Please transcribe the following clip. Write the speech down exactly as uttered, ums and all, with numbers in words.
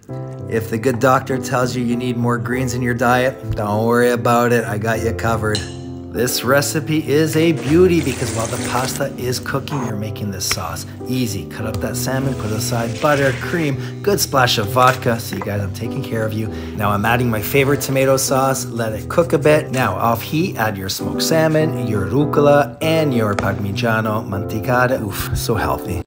If the good doctor tells you you need more greens in your diet, don't worry about it, I got you covered. This recipe is a beauty because while the pasta is cooking, you're making this sauce. Easy, cut up that salmon, put aside butter, cream, good splash of vodka. See guys, I'm taking care of you. Now I'm adding my favorite tomato sauce, let it cook a bit. Now off heat, add your smoked salmon, your arugula, and your Parmigiano mantecare. Oof, so healthy.